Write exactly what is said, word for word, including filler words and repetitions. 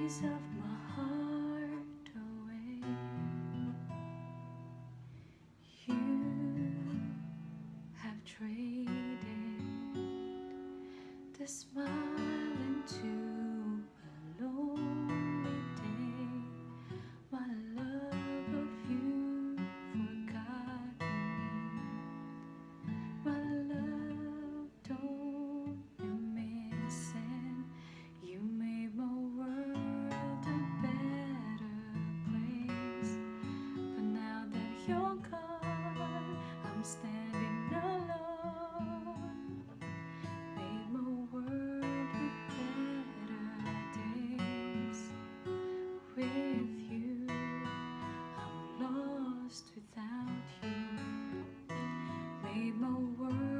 piece of my heart away. You have traded the smile into a lonely day. My love of you forgotten. My love, don't be missing. You made my world a better place. But now that you're gone, I'm standing alone. Made my world with better days. With you, I'm lost without you. Made my world